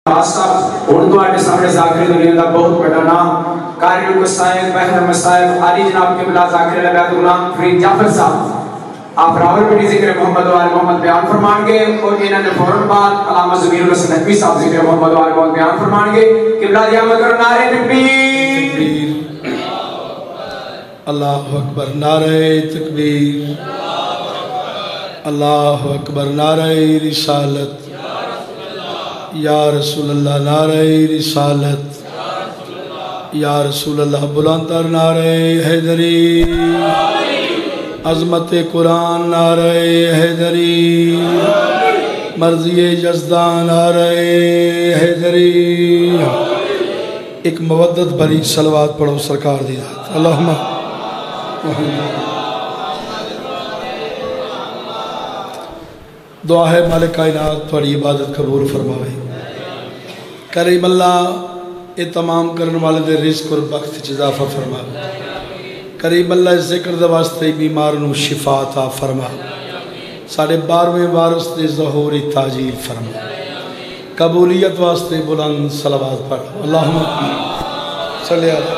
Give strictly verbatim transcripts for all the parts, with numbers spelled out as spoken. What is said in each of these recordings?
صاحب اردو آٹے سامنے ذاکر دنیا کا بہت بڑا نام قاری القصائد بحر مسائب علی جناب کے بلا ذاکر لبیت غلام فرید جعفر صاحب آپ راول پیٹی ذکر محمد و آل محمد بیان فرمان گے اور انہوں نے فوراً بعد علامہ ضمیر الحسن نقوی صاحب ذکر محمد و آل محمد بیان فرمان گے قبلہ دیا مگر نعرہ تکبیر اللہ اکبر نعرہ تکبیر اللہ اکبر نعرہ رسالت یا رسول اللہ نعرہ رسالت یا رسول اللہ بلندر نعرہ حیدری عظمت قرآن نعرہ حیدری مرضی یزدان نعرہ حیدری ایک مودت بھری صلوات پڑھو سرکار دی ذات اللہم دعا ہے مالک کائنات تھوڑی عبادت قبول فرمائے کریم اللہ یہ تمام کرنے والے دے رزق اور بخت اضافہ فرما کریم اللہ ذکر دے واسطے بیمار نو شفا عطا فرما ساڑھے بارویں وارث دے ظہوری تاجیل فرما قبولیت واسطے بلند صلوات پڑھ اللہم صلی اللہ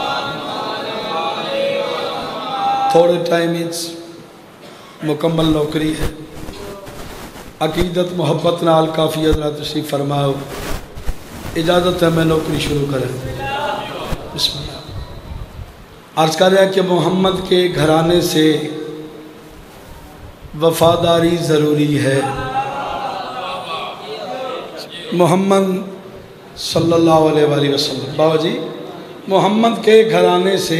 تھوڑے ٹائم اچ مکمل نوکری ہے عقیدت محبت نال کافی حضرات تشریف فرماؤ اجازت ہے میں نوکری شروع کریں بسم اللہ عرض کر رہا کہ محمد کے گھرانے سے وفاداری ضروری ہے محمد صلی اللہ علیہ وآلہ وسلم بابا جی محمد کے گھرانے سے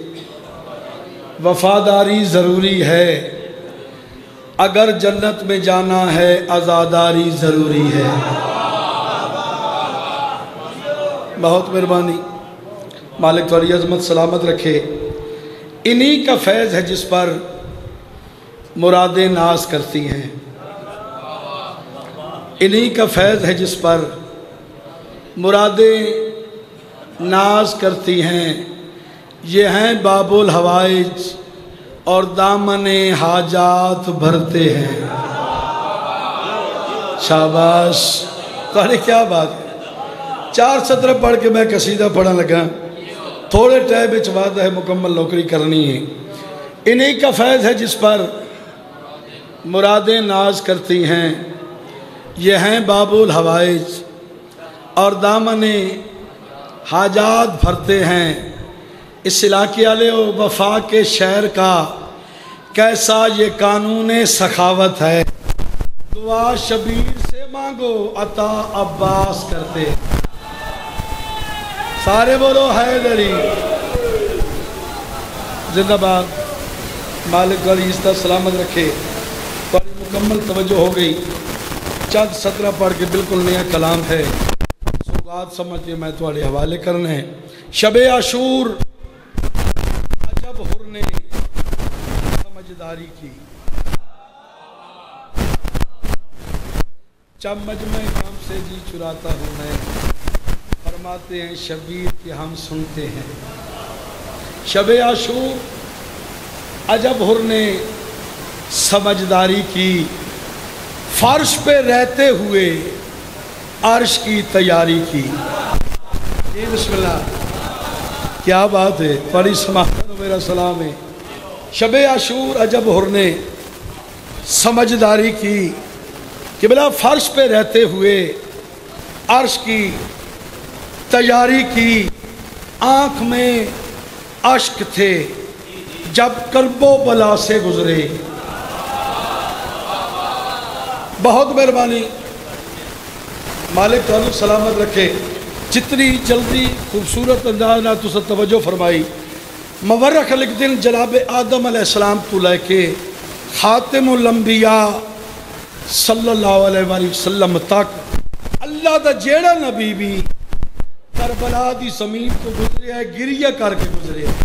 وفاداری ضروری ہے اگر جنت میں جانا ہے عزاداری ضروری ہے بہت مہربانی مالک تھوڑی عظمت سلامت رکھے انہی کا فیض ہے جس پر مرادیں ناز کرتی ہیں انہی کا فیض ہے جس پر مرادیں ناز کرتی ہیں یہ ہیں باب الحوائج اور دامن حاجات بھرتے ہیں شاباش تمہاری کیا بات ہے چار سطر پڑھ کے میں قصیدہ پڑھا لگا تھوڑے ٹائم وچ وعدہ ہے مکمل نوکری کرنی ہے انہی کا فیض ہے جس پر مرادیں ناز کرتی ہیں یہ ہیں باب الحوائج اور دامن حاجات بھرتے ہیں اس علاقے والے وفا کے شہر کا کیسا یہ قانون سخاوت ہے دعا شبیر سے مانگو عطا عباس کرتے سارے بولو حیدری زندہ باد مالک والی عزت سلامت رکھے تھوڑی مکمل توجہ ہو گئی چند سطرہ پڑھ کے بالکل نیا کلام ہے سوگات سمجھ کے میں تھوڑے حوالے کرنے ہیں شب عاشور عجب حر نے سمجھداری کی جب مجمع کام سے جی چراتا ہوں میں فرماتے ہیں شبیر کہ ہم سنتے ہیں شب عاشور عجب حر نے سمجھداری کی فرش پہ رہتے ہوئے عرش کی تیاری کی جی بسم اللہ کیا بات ہے بڑی سماحت میرا سلام ہے شب عاشور عجب حر نے سمجھداری کی کہ بلا فرش پہ رہتے ہوئے عرش کی تیاری کی آنکھ میں اشک تھے جب کرب و بلا سے گزرے بہت مہربانی مالک تعلق سلامت رکھے جتنی جلدی خوبصورت انداز نہ تو سے توجہ فرمائی مورخ لکھ دن جناب آدم علیہ السلام تو لے کے خاتم الانبیاء صلی اللہ علیہ وآلہ وسلم تک اللہ دا جیڑا نبی بھی کربلا دی زمین کو گزرے ہے گریہ کر کے گزرے ہے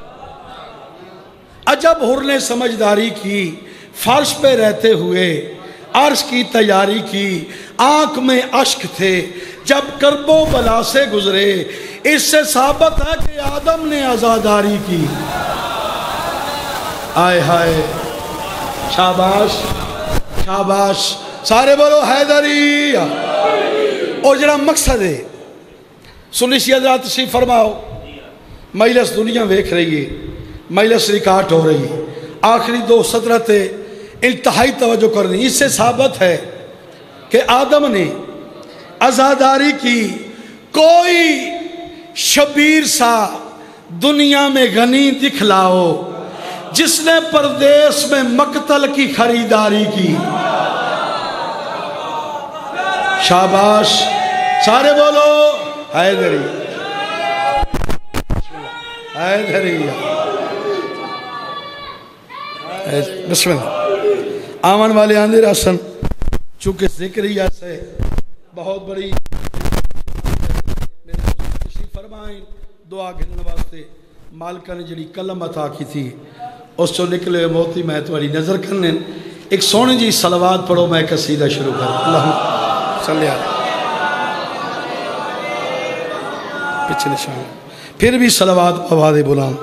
عجب حر نے سمجھداری کی فرش پہ رہتے ہوئے عرش کی تیاری کی آنکھ میں اشک تھے جب کرب و بلا سے گزرے اس سے ثابت ہے کہ آدم نے عزاداری کی آئے ہائے شاباش شاباش سارے بولو حیدری اور جڑا مقصد ہے سنیسی حضرات تشریف فرماؤ مجلس دنیا ویکھ رہی ہے مجلس ریکارڈ ہو رہی ہے آخری دو سطرت انتہائی توجہ کرنی اس سے ثابت ہے کہ آدم نے عزاداری کی کوئی شبیر سا دنیا میں غنی دکھلاؤ جس نے پردیس میں مقتل کی خریداری کی شاباش سارے بولو حیدری حیدری بسم اللہ آمن والے آندھے راسن چونکہ ذکریہ سے بہت بڑی تشریف فرمائیں دعا گھنن واسطے مالکہ نے جڑی کلم عطا کی تھی اس چو نکلے موتی میں تمہاری نظر کرنے ایک سونے جی صلوات پڑھو میں قصیدہ شروع کروں اللہم صلی اللہ پچھے نشان پھر بھی صلوات آواز بلند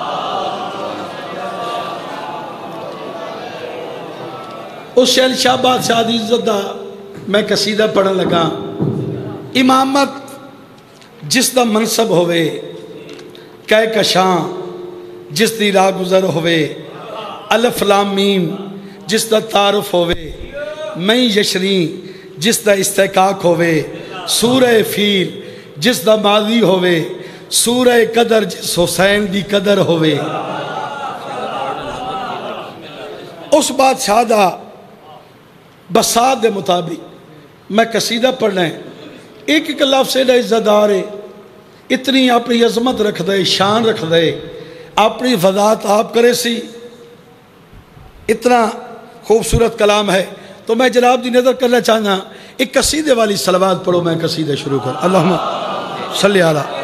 اس شہل شاہ بادشاہ دی عزت دا میں قصیدہ پڑھن لگا امامت جس دا منصب ہوئے کہہ کشاں جس دی راہ گزر ہوئے الف لام میم جس دا تعارف ہوئے میں یشرین جس دا استحقاق ہوئے سورہ فیل جس دا ماضی ہوئے سورہ قدر جس حسین دی قدر ہوئے اس بادشاہ دا بسات دے مطابق میں قصیدہ پڑھنا ہے ایک ایک لفظ سے عزت دار ہے اتنی اپنی عظمت رکھ دے شان رکھ دے اپنی وضاحت آپ کرے سی اتنا خوبصورت کلام ہے تو میں جناب دی نظر کرنا چاہنا ایک قصیدے والی صلوات پڑھو میں قصیدہ شروع کر اللہم صلی اللہ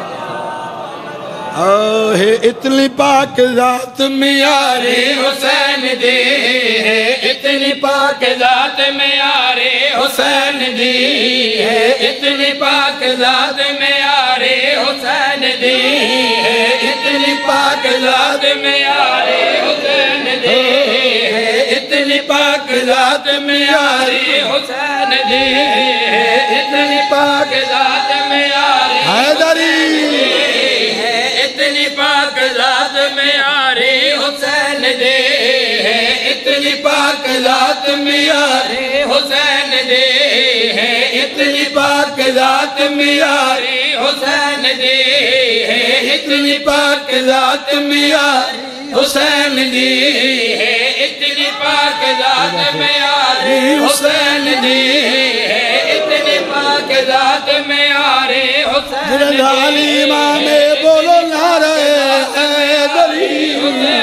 ہے اتنی پاک ذات میار حسین دی ہے اتنی پاک ذات میار حسین دی ہے اتنی پاک ذات میار حسین دی ہے اتنی پاک ذات میار حسین دی ہے اتنی پاک ذات میار حسین دی ہے اتنی پاک ذات میار حیدری اتنی پاک ذات میار حسین دے ہے اتنی پاک ذات میار حسین دے ہے اتنی پاک ذات میار حسین دے ہے اتنی پاک ذات میار حسین دے ہے اتنی پاک ذات میار حسین دے ہے اتنی پاک ذات میار حسین دے جلالی امام بولو نعرہ حیدری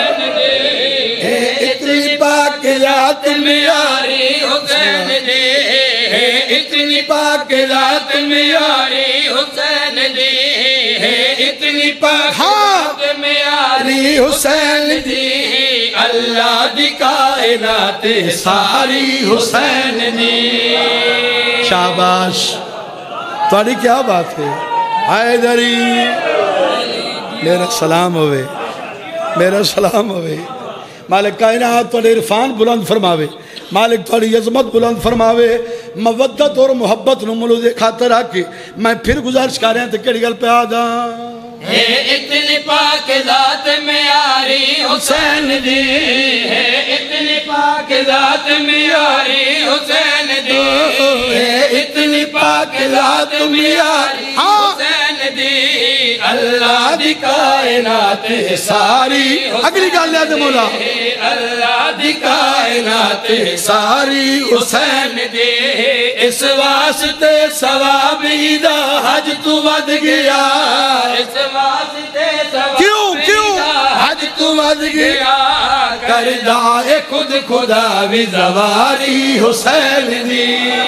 اتنی پاک ذات میار حسین دے ہے اتنی پاک ذات میار حسین دے ہے اتنی پاک ذات میار حسین دے اللہ دی کائنات ساری حسین دی شاباش تاری کیا بات ہے حیدری میرا سلام ہوئے میرا سلام ہوئے مالک کائنات توڑے عرفان بلند فرماوے مالک توڑی عظمت بلند فرماوے مودت اور محبت نمولو دے خاطر آکے میں پھر گزارش کر رہے ہیں تو کڑی گل پہ آدھا ہے اتنی پاک ذات میاری حسین دی ہے اتنی پاک ذات میاری حسین دی ہے اتنی پاک ذات میاری حسین دی اللہ دی کائنات ساری اگلی گال لیا دے مولا اللہ دی کائنات ساری حسین دی اس واسطے ثوابی دا حج تو ود گیا اس واسطے کیوں کیوں حج تو ود گیا کردہ خود خدا بھی زواری حسین دی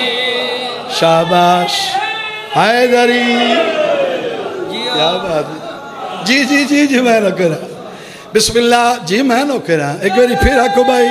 شاباش حیدری کیا بات ہے جی جی جی جی میں نہ کرا بسم اللہ جی میں نہ کرا ایک باری پھر آکو بھائی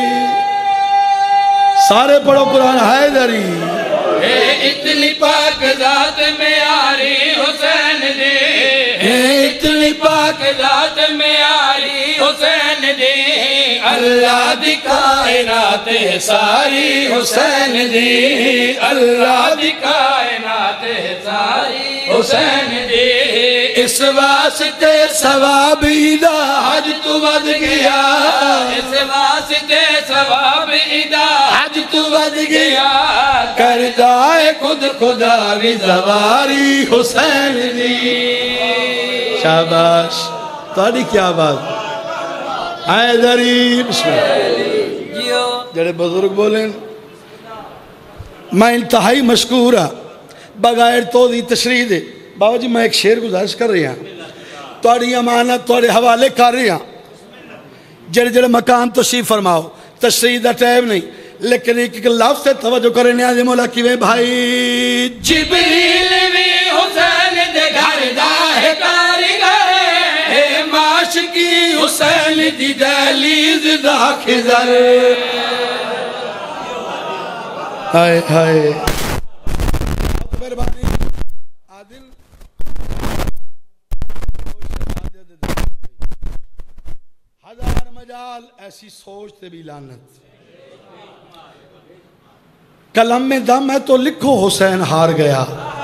سارے پڑھو قرآن حیدری اتنی پاک ذات میاری حسین دے اتنی پاک ذات میاری حسین دے اللہ دی کائنات ساری حسین دی، اللہ دی کائنات ساری حسین دی، اس واسطے ثواب دا حج تو ود گیا، اس واسطے ثواب دا حج تو ود گیا، کردہ خود خدا بھی زواری حسین دی۔ شاباش، تاری کیا بات حیدری، بسم اللہ جڑے بزرگ بولیں۔ میں انتہائی مشکور ہاں بغیر تو دی تشریح دے بابا جی، میں ایک شعر گزارش کر رہی ہاں، تاری امانت تاری حوالے کر رہی ہاں، جڑے جڑے مقام تشریح فرماؤ، تشریح دا ٹائم نہیں، لیکن ایک لفظ سے توجہ کرے نیازِ مولا کیویں بھائی، جبریل بھی حسین دے گھر دا ہے کاریگر، اے معاشقی حسین دی دہلیز دا خضر، ہائے ہائے مہربانی عادل ہزار مجال ایسی سوچ تے بھی لعنت، قلم میں دم ہے تو لکھو حسین ہار گیا،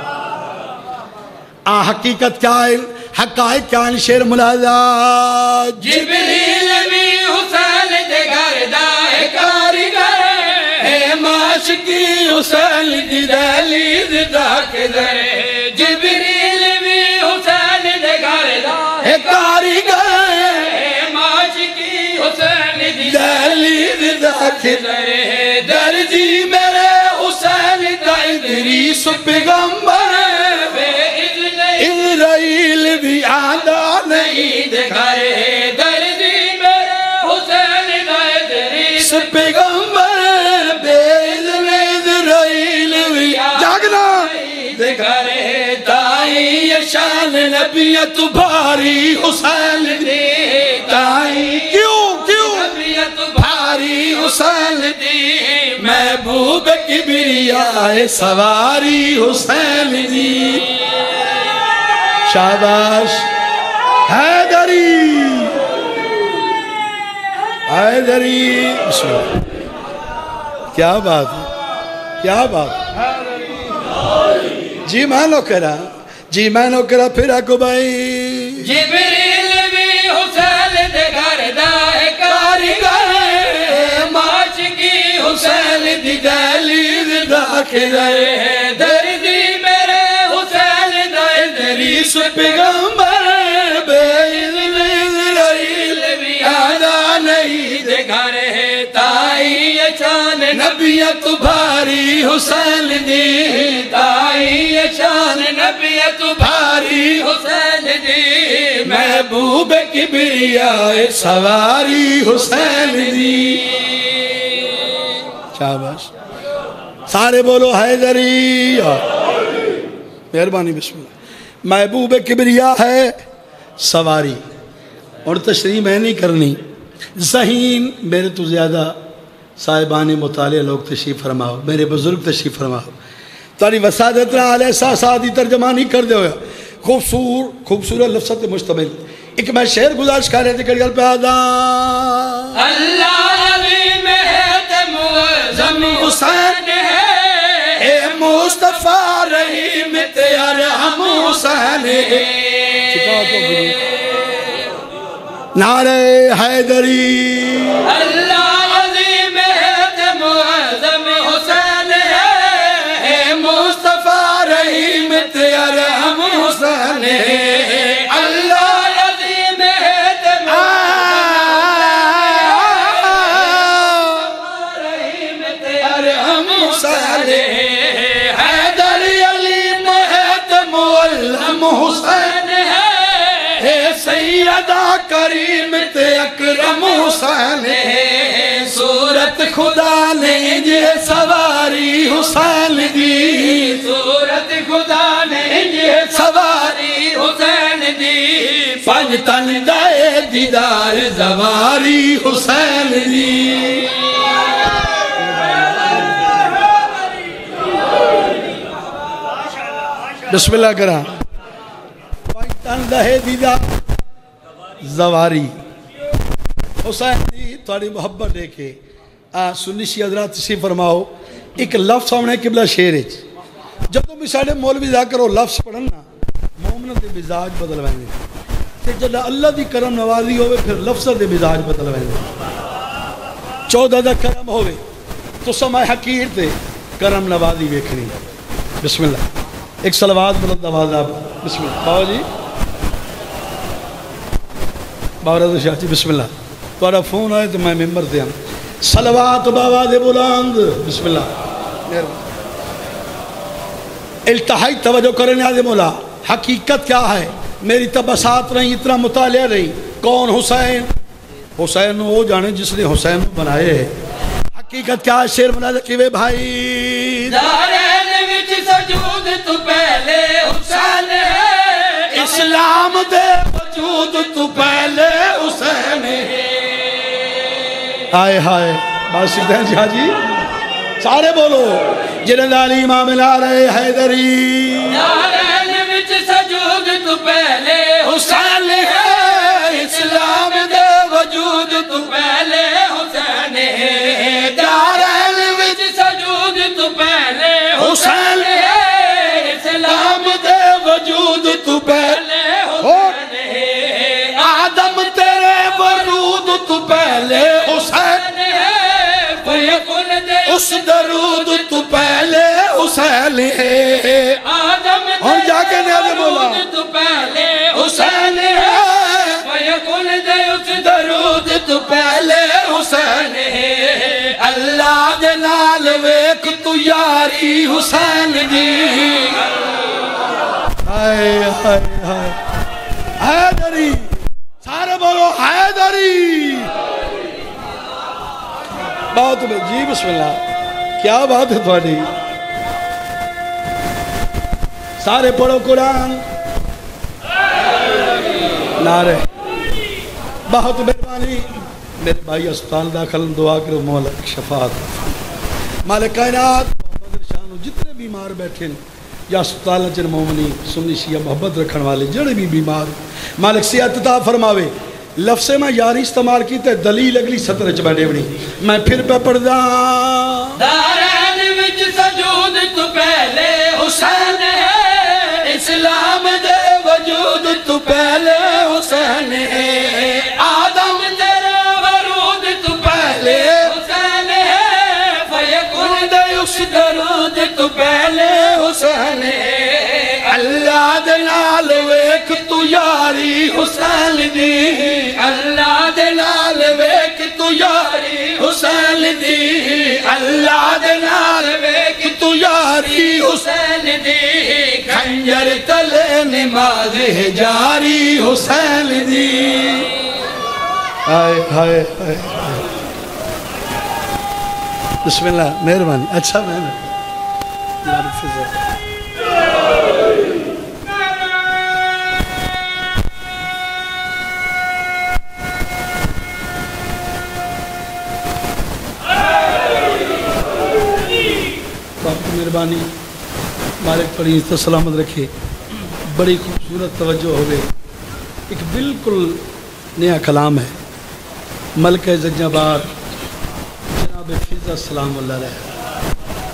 آ حقیقت کیا ہے، حقائق کیا ہے، شعر ملاحظہ، جبریل بھی حسین دے گھر دا ہے کاریگر، اے معاشقی حسین دی دہلیز دا خضر، جبریل بھی حسین دے گھر دا ہے کاریگر، اے معاشقی حسین دی دہلیز دا خضر، درجی میرے حسین دا ادریس پیغمبر، بے اذن اسرائیل بھی آدھا نہیں دکھا رہے، درجی میرے حسین دا ادریس پیغمبر، بے اذن اسرائیل بھی جاگنا دکھا رہے، تائی شان نبیت بھاری حسین دی، تائی کیوں کیوں نبیت بھاری حسین دی، محبوب کبریاء سواری حسین دی، شاباش حیدری حیدری، بسم اللہ، کیا بات ہے، کیا بات، جی میں نو کرا، جی میں نو کرا پھر آکو بھائی، جبریل بھی حسین دے گھر دا ہے کاریگر، معاشقی حسین دی دہلیز دا خضر، دردی میرے حسین دا ادریس پیغمبر، بے اذن اسرائیل بھی آدھا نہیں دکھا رہے، تائی شان نبیت بھاری حسین دی، تائی شان نبیت بھاری حسین دی، محبوب کبریاء سواری حسین دی، شاباش، سارے بولو حیدری، مہربانی، بسم اللہ، محبوب کبریاء ہے سواری، اور تشریح میں نہیں کرنی، ذہین میرے تو زیادہ صاحبان مطالعہ لوگ تشریف فرماؤ، میرے بزرگ تشریف فرماؤ، تاری وسادت رہا علیہ ساتھی ترجمانی کر دے ہویا، خوبصور خوبصورت لفظت مشتمل، ایک میں شعر گزارش کر رہے تھے کڑی گل پہ آدھا، اللہ علیم ہے تے معظم حسین ہے، اے مصطفیٰ رحیم تے ارحم حسین ہے، نعرہ حیدری، اللہ عظیم ہے تے معظم حسین ہے، اے مصطفیٰ رحیم تے ارحم حسین ہے، اللہ عظیم ہے تے رحیم تے ارحم حسین ہے، حیدر علیم ہے تے معلم حسین ہے، سیدہ کریم تے اکرم حسین ہے، صورت خدا نے یہ سواری حسین دی، صورت خدا نے یہ سواری حسین دی، پنج تن دائے دیدار زواری حسین دی، بسم اللہ کرا، پنج تن دائے دیدار زواری حسین دی، تھوڑی محبت دے کے سنی شیعہ حضرات تشریف فرماؤ ایک لفظ سامنے قبلہ شیر ہے جب بھی ساڑھے مولوی ذاکر ہو لفظ پڑھنا مومنہ دے مزاج بدل ویندے تے جب اللہ دی کرم نوازی ہوئے پھر لفظ دے مزاج بدل ویندے چودہ دا کرم ہوئے تو سمائے حقیر تے کرم نوازی ویکھنی بسم اللہ ایک صلوات بلند آواز آپ بسم اللہ باو جی باو رضا شاہ جی بسم اللہ توڑا فون آئے تو میں ممبر دے ہم صلوات باواز بلند بسم اللہ التحائی توجہ کرنے آدھے مولا حقیقت کیا ہے میری تبسات رہی اتنا مطالعہ رہی کون حسین حسین وہ جانے جس نے حسین بنائے ہیں حقیقت کیا ہے شیر بنا دکیوے بھائی دارین وچ سجود تو پہلے حسین ہے اسلام دے وجود تو پہلے حسین ہے آئے ہائے بات سکتے ہیں جی ہاں جی سارے بولو جنہاں دالی امام نعرہ حیدری دارین وچ سجود تو پہلے حسین ہے اسلام دے وجود تو پہلے حسین ہے دارین وچ سجود تو پہلے حسین ہے اسلام دے وجود تو پہلے حسین ہے آدم تیرے ورود تو پہلے حسین ہے فیکن دے اس درود تو پہلے حسین ہے آدم اور جا کے نیازے مولا تو پہلے حسین ہے فیکن دے اس درود تو پہلے حسین ہے اللہ دے نال ویک تو یاری حسین دی ہائے ہائے ہائے حیدری سارے بولو حیدری بات میں جی بسم اللہ کیا بات ہے تھوڑی سارے پڑھو قرآن نعرہ بہت مہربانی میرے بھائی اسپتال داخل دعا کرو مولا شفاعت مالک کائنات محمد شانو جتنے بیمار بیٹھے یا اسپتال چن مومنی سنی شیعہ محبت رکھن والے جڑے بھی بیمار مالک صحت عطا فرماوے لفظ میں یاری استعمال کیتے دلیل اگلی سطر چ بیٹھے بنی میں پھر پہ پڑھ دا دارین وچ سجود تو پہلے حسین ہے اسلام دے وجود تو پہلے حسین ہے آدم تیرے ورود تو پہلے حسین ہے فیکن دے اس درود تو پہلے حسین ہے اللہ دے نال ویک تو یاری حسین دی اللہ دے نال ویک تو یاری حسین دی اللہ دے نال ویک تو یاری حسین دی خنجر تلے نماز ہے جاری حسین دی ہائے ہائے ہائے بسم اللہ مہربانی اچھا میں نے مہربانی مالک پڑھی تو سلامت رکھے بڑی خوبصورت توجہ ہوئے ایک بالکل نیا کلام ہے ملکہ زنجبار جناب فضا سلام اللہ علیہ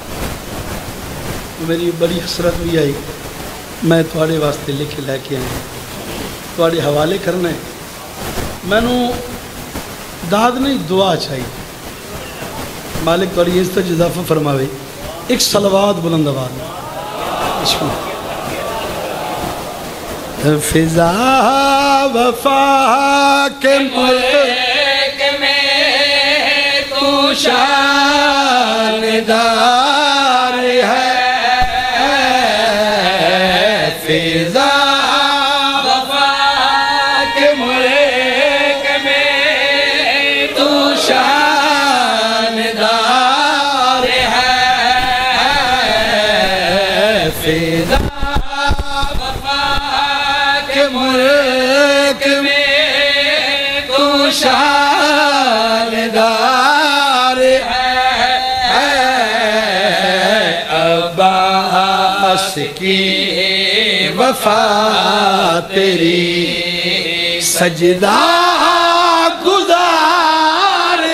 میری بڑی حسرت بھی آئی میں تھوڑے واسطے لکھے لے کے آئے تھوڑے حوالے کرنا ہے میں نو داد نہیں دعا چاہیے مالک تھوڑی اس طرح اضافہ فرماوے ایک صلوات بلند آواز فضا وفا کے ملک میں تو شاندار ہے فضا وفا کے ملک میں تو شاندار ہے فضا کے ملک میں تو شاندار ہے عباس کی وفا تیری سجدہ گزار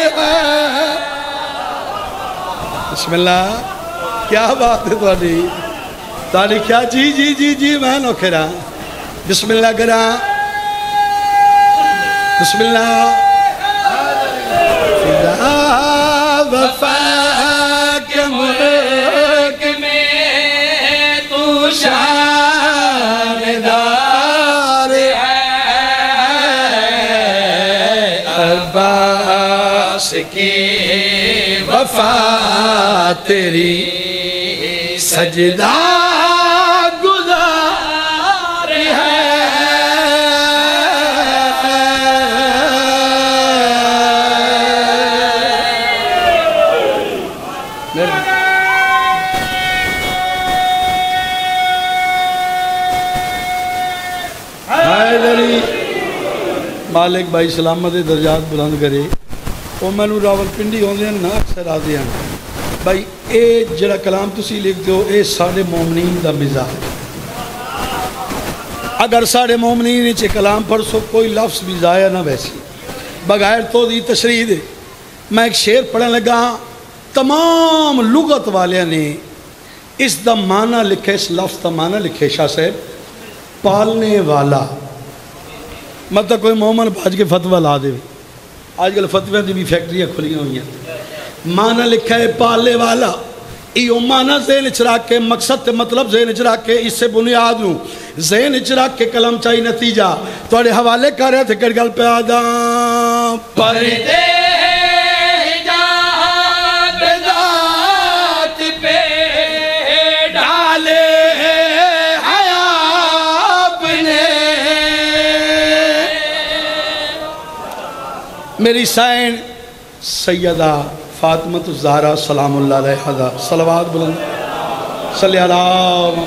بسم اللہ کیا بات ہے تاری تاری کیا جی جی جی جی میں نو کھرا بسم اللہ کرا بسم اللہ خدا وفا کے ملک میں تو شاندار ہے عباس کی وفا تیری سجدہ گزار ہے حیدری مالک بھائی سلامت درجات بلند کرے وہ میں نو راول پنڈی ہوندے ہیں نا اکثر آدھے ہیں بھائی اے جڑا کلام تسی لکھ دو اے ساڑھے مومنین دا مزاج اگر ساڑھے مومنین چے کلام پڑھ سو کوئی لفظ بھی ضائع نہ ویسی بغیر تو دی تشریح دے میں ایک شعر پڑھنے لگا تمام لغت والے نے اس دا معنی لکھے اس لفظ دا معنی لکھے شاہ صاحب پالنے والا مطلب کوئی مومن بھاج کے فتوہ لا دے آج کل فتوہ دی بھی فیکٹریاں کھلیاں ہوئی ہیں معنی لکھا ہے پالنے والا ایو معنی ذہن چراک کے مقصد تے مطلب ذہن چراک کے اس سے بنیاد نو ذہن چراک کے کلم چاہی نتیجہ توڑے حوالے کر رہے تھے کر گل پہ آدم پردے حجاب ذات پہ ڈالے میری سائن سیدہ فاطمہ الزہرا سلام اللہ علیہ صلوات بلند صلی اللہ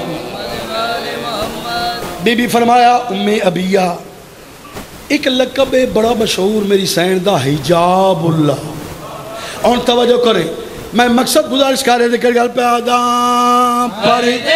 بی بی فرمایا ام ابیہ ایک لقب بڑا مشہور میری سائن دا حجاب اللہ اور توجہ کریں میں مقصد گزارش کر رہے تھے کر گل پہ آدم پردے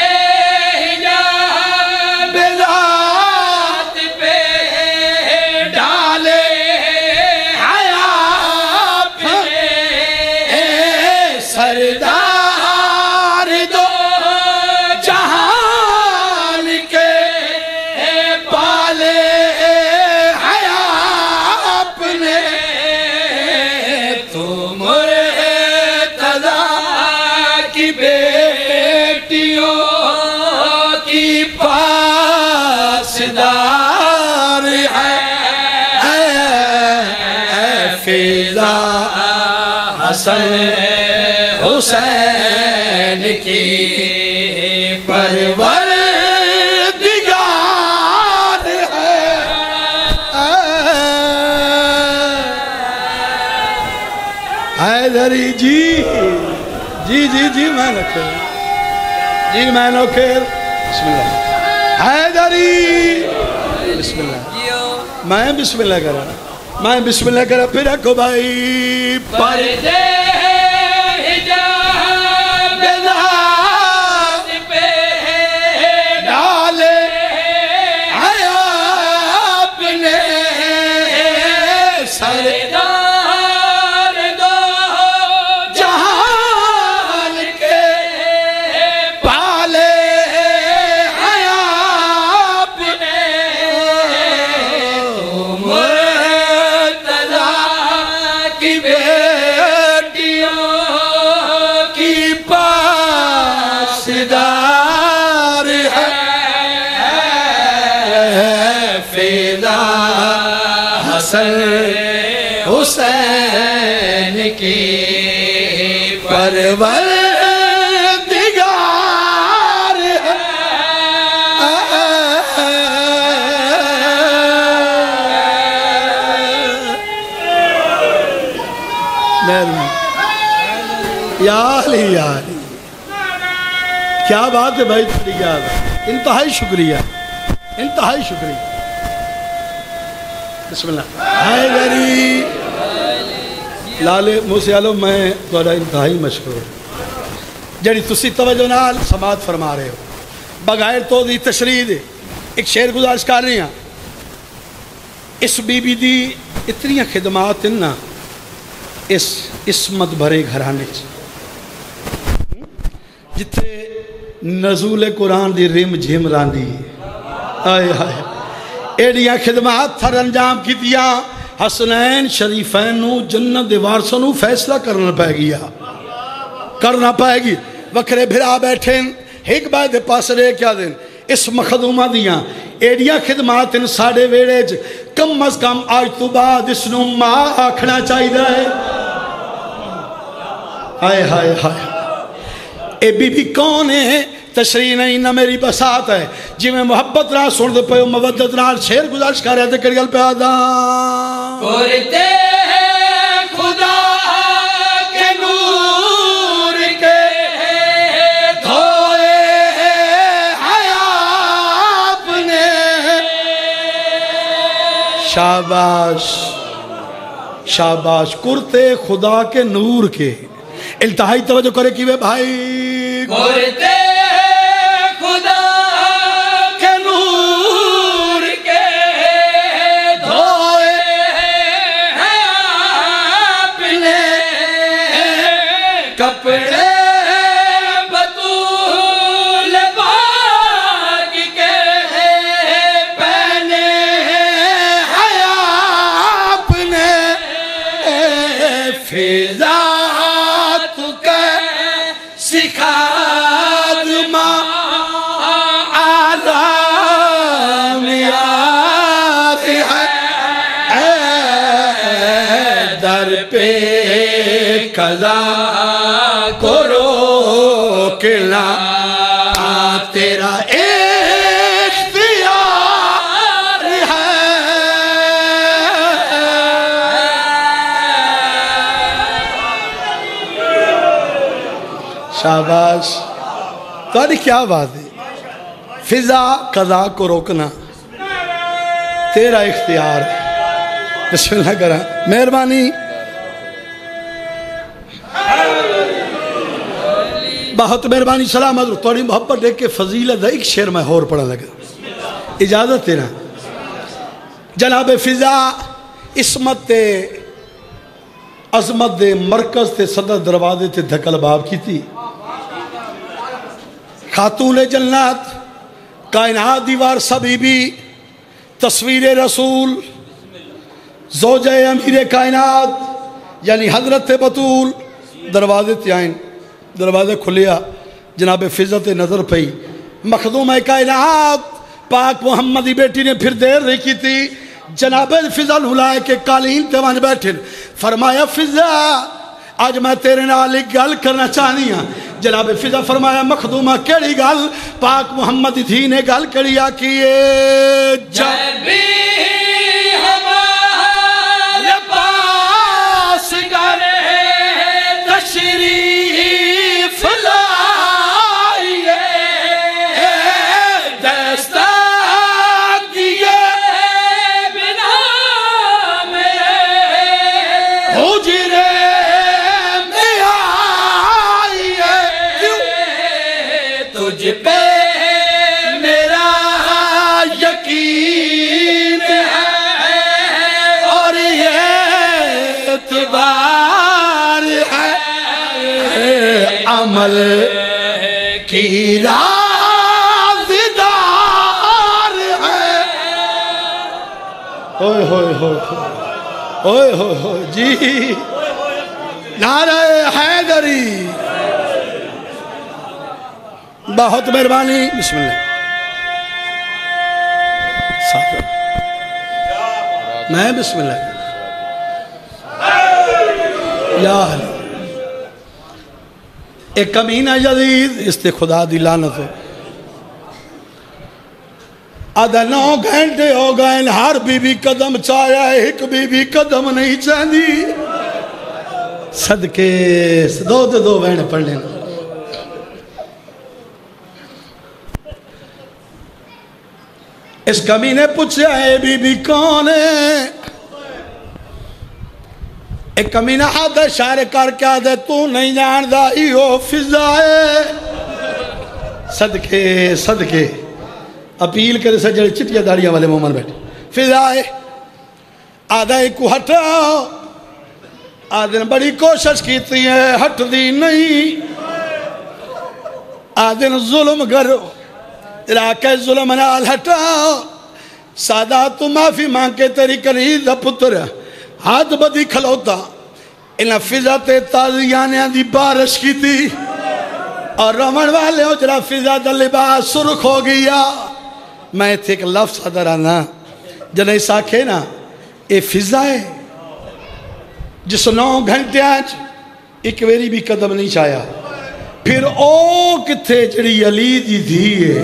حسن حسین کی پروردگار ہے حیدری جی جی جی جی میں نکھر جی میں نکھر بسم اللہ حیدری بسم اللہ میں بسم اللہ کرا میں بسم اللہ کرا پھر رکھو بھائی پردے حجاب ذات پہ ڈالے حیا اپنے سردار دو جہان کے پالے حیا اپنے حسین کی پروردگار ہے یا علی یا علی کیا بات ہے بھائی انتہائی شکریہ انتہائی شکریہ بسم اللہ حیدری لالے موسیٰ عالم میں توڑا انتہائی مشکور جڑی تسی توجہ نال سماعت فرما رہے ہو بغیر تو دی تشریح دے ایک شعر گزارش کر رہی ہیں اس بی بی دی اتنی خدمات نا اس عصمت بھرے گھرانے جتھے نزول قرآن دی رم جھم راندی آئے آئے ایڈیاں خدمات تھر انجام کی دیا حسنین شریفین نو جنت دے وارثاں نو فیصلہ کرنا پائے گیا کرنا پائے گی وکرے بھرا بیٹھیں ایک بات دے پاس رہے کیا دیں اس مخدومہ دیاں ایڈیاں خدمات ان ساڑے ویڑے جھ کم از کم آج تو بعد اس نو ماں آکھنا چاہی دائے ہائے ہائے ہائے اے بی بی کون ہے تشریح نہیں نہ میری بسات ہے جی میں محبت رہا سن دے پہ مودت رہا شیر گزارش کر رہے تھے کریل پہ آدھا کرتے ہیں خدا کے نور کے دھوئے حیا اپنے شاباش شاباش کرتے خدا کے نور کے التہائی توجہ کرے کی وے بھائی کرتے خدا کے نور کے دھوئے ہیں اپنے کپڑے بطول پاک کے پہنے ہیں اپنے فضا سکھاد ماں آدم یاد ہے در پہ قضا کو روکنا تیرا اختیار ہے شاباش تو کیا بات ہے فضا قضا کو روکنا تیرا اختیار ہے بسم اللہ کریں مہربانی بہت مہربانی سلامت توڑی محبت دیکھ کے فضیلت ایک شعر میں اور پڑھا لگا اجازت تیرا جناب فضا اسمت تے عظمت دے مرکز تے صدر دروازے تے دھکل باب کی تھی خاتون جنات کائنات دیوار سبھی بھی تصویر رسول زوجہ امیر کائنات یعنی حضرت بطول دروازے تے آئیں دروازے کھلیا جناب فضت نظر پئی مخدوم کائنات پاک محمدی بیٹی نے پھر دیر نہیں کی تھی جناب فضا لائے کے قالین تیوان بیٹھے فرمایا فضا آج میں تیرے نال ایک گل کرنا چاہنی ہاں جناب فضا فرمایا مخدومہ کیڑی گل پاک محمد دھی نے گل کری آکیے جب بھی ہمارے پاس کرے تشریف لائیے دستک دیے بنا میرے حجرے تجھ پہ میرا یقین ہے اور یہ اعتبار ہے عمل کی رازدار ہے ہوئے ہوئے ہوئے ہوئے ہوئے ہوئے جی نعرہ حیدری بہت مہربانی بسم اللہ میں بسم اللہ یا حلی ایک کمینہ جدید اس تے خدا دی لعنت ہو آدھا نو گھنٹے ہو گئے ہر بی بی قدم چاہیا ہے ایک بی بی قدم نہیں چاہدی صدقے دو دو دو بہن پڑھ لینا اس کمی نے پوچھا ہے بی بی کون ہے ایک کمی نے آدھا اشارے کر کے آدھا تو نہیں جاندہ ایو فضا ہے صدقے صدقے اپیل کرے سے جڑے چٹیا داڑیاں والے مومن بیٹھے فضا ہے آدھا ایک کو ہٹا آدھا نے بڑی کوشش کیتی ہے ہٹ دی نہیں آدن ظلم کرو علاقہ ظلم نال ہٹاؤ سادات تو معافی مانگ کے تیری کنید دا پتر ہاتھ بدی کھلوتا انہا فضا تے تازیانیاں دی بارش کی تھی اور رمن والے ہو جرا فضا دا لباس سرخ ہو گیا میں تھے ایک لفظ حضر آنا جنہیں ساکھے نا اے فضا ہے جس نو گھنٹے آج ایک ویری بھی قدم نہیں چاہیا پھر او کتھے جڑی علی دی دھی ہے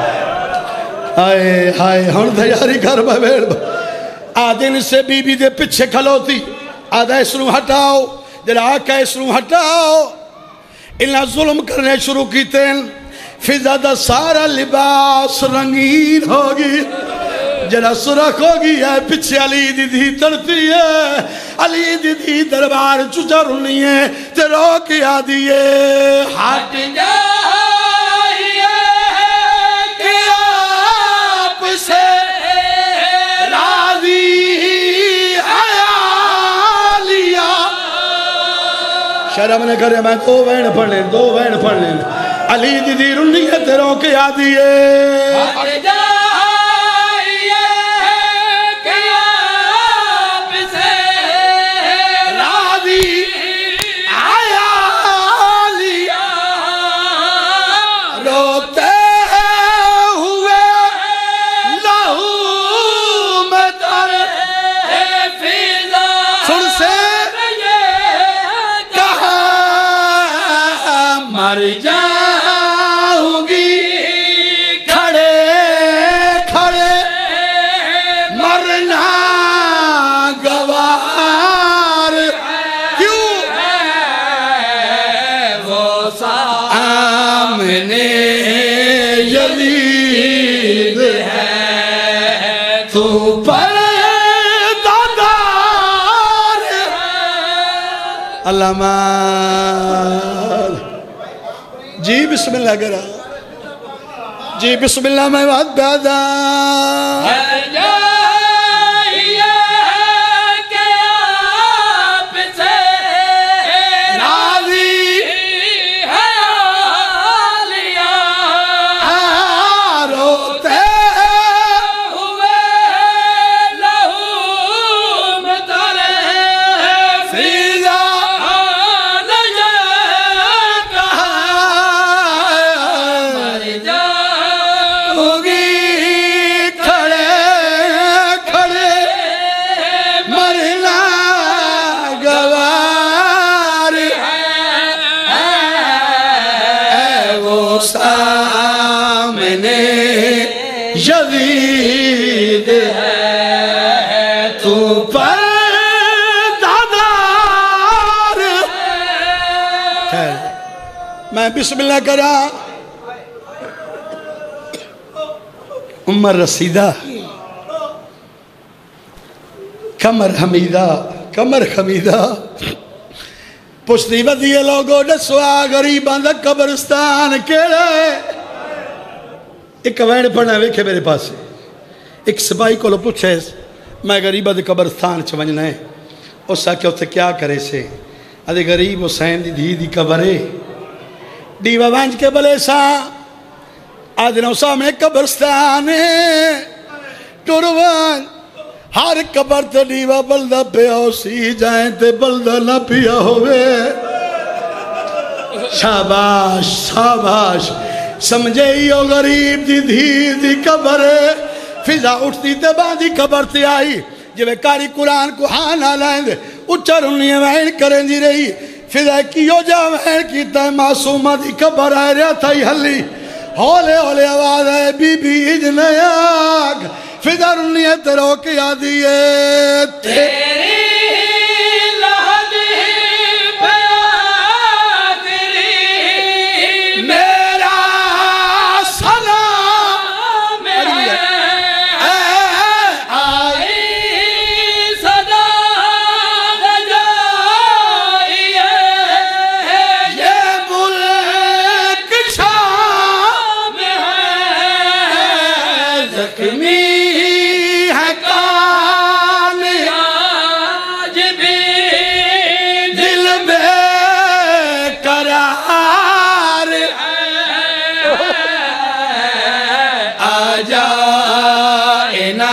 ہائے ہائے ہن دھیاری گھر میں بیڑ آدھن سے بی بی دے پچھے کھلوتی آدھا اس رو ہٹاؤ جڑا آکا اس رو ہٹاؤ انہا ظلم کرنے شروع کی تین فضا دا سارا لباس رنگین ہوگی جڑا سرخ ہوگی ہے پچھے علی دی دی تڑتی ہے علی دی دی دربار چچا رونی ہے تے رو کے آدھیے ہٹ جائیے کہ آپ سے راضی حیالیا شرم نے کرے میں دو وین پڑھ لیں دو وین پڑھ لیں علی دی دی رونی ہے تے رو کے آدھیے ہٹ جائیے مر جاؤں گی کھڑے کھڑے مرنا گوار کیوں وہ سامنے یزید ہے تو پر دادار علامہ جی بسم اللہ کرا جی بسم اللہ میں بات پیدا سامنے یزید ہے تو پر دادار میں بسم اللہ کرا عمر رسیدہ کمر حمیدہ کمر حمیدہ پشتی بدیے لوگو ڈسوا غریباں دا قبرستان کیڑے ایک وین پڑھنا ویکھے میرے پاس ایک سپاہی کو لو پوچھے میں غریباں دے قبرستان چونجنا ہے اس آکے ہوتے کیا کرے سے ادھے غریب حسین دی دھی دی قبرے ڈیوہ وانج کے بلے سا آدھنوں سامنے قبرستان ٹوروان ہر قبر تے ڈیوہ بلدہ پہ سی جائیں تے بلدہ نہ پیا ہوئے شاباش شاباش سمجھے ہو غریب دی دھی دی قبر فضا اٹھتی تے باندھی قبر تے آئی جو کاری قرآن کو ہانا لائیں دے اچھا رنیے وین کریں دی رہی فضا کیو جا وین کیتا ہے معصومہ دی قبر آئے رہا تھا ہی حلی ہولے ہولے آواز ہے بی بی اجنے آگ فضا رنیے تے رو کے آدھیے تیری لینا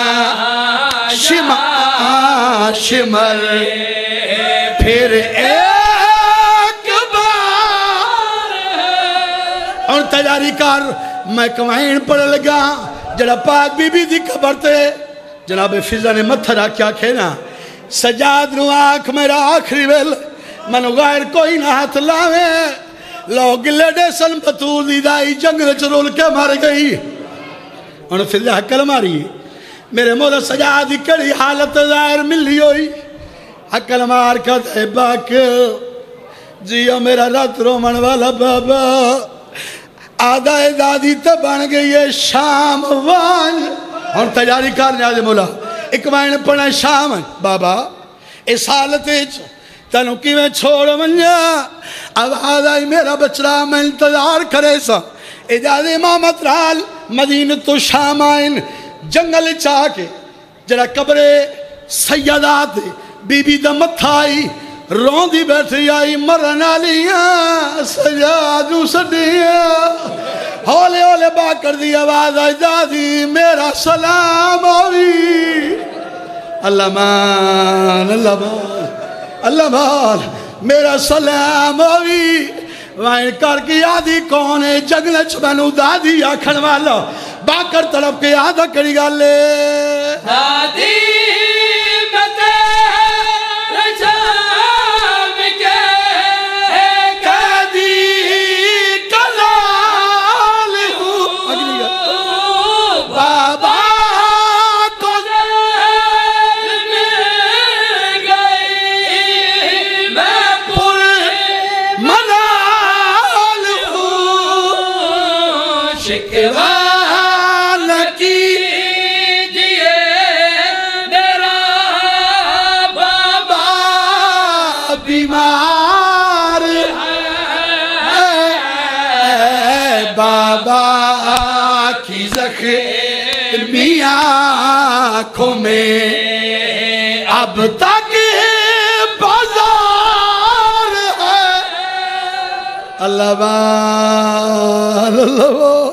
شمع شمر پھر ایک بار اور تیاری کر میں کمائن پڑھ لگا جڑا پاک بی بی دی قبر تے جناب فضا نے متھر آکیا کھینا سجاد نو آنکھ میرا آخری ویل منو غیر کوئی نہ ہاتھ لاوے لوگ لڑے سن بطول دی دائی جنگل چرول کے مار گئی انہوں فضا حکل ماری میرے مولا سجاد دی کڑی حالت ظاہر ملی ہوئی حکل مار کا دے باک جیو میرا رات رومن والا بابا آدھا دادی تا بن گئی ہے شام وان اور تیاری کرنے آدھے مولا ایک مہینے پڑھنا شام بابا اس حالت تنو کی میں چھوڑ منجا اب آدھائی میرا بچڑا میں انتظار کرے سا اجازہ امامت رال مدینہ تو شام آئین جنگل چاہ کے جڑا قبر سیدات بی بی دا متھائی رون دی بیٹھی آئی مرنا لیا سجادو سڈیا ہولے ہولے با کر دی آواز آئی دادی میرا سلام آوی اللہ مان اللہ مان اللہ مان میرا سلام آوی وائن کر کی آدھی کونے جگلے چمنو دادی آکھن والا با کر طرف کے آدھا کری گا لے دادی میں تیرے جام کے قیدی کلال ہوں بابا کو دل میں گئی میں پر منال ہوں شکوہ بیمار ہے بابا کی زخمی آنکھوں میں اب تک بازار ہے اللہ بار اللہ بار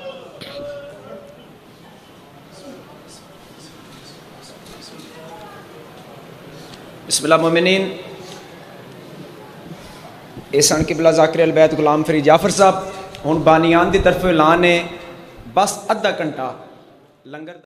بسم اللہ مومنین ایسان قبلہ ذاکر البیت غلام فرید جعفر صاحب ہون بانیان دی طرف اعلان ہے بس ادھا گھنٹہ لنگر